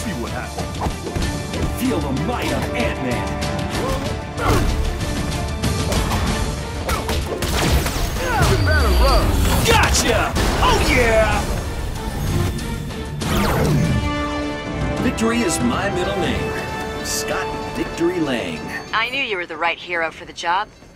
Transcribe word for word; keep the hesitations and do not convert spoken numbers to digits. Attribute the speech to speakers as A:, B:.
A: see what happens.
B: Feel the might of Ant-Man.
A: You better run.
B: Gotcha! Oh yeah! Victory is my middle name. Scott Victory Lang.
C: I knew you were the right hero for the job.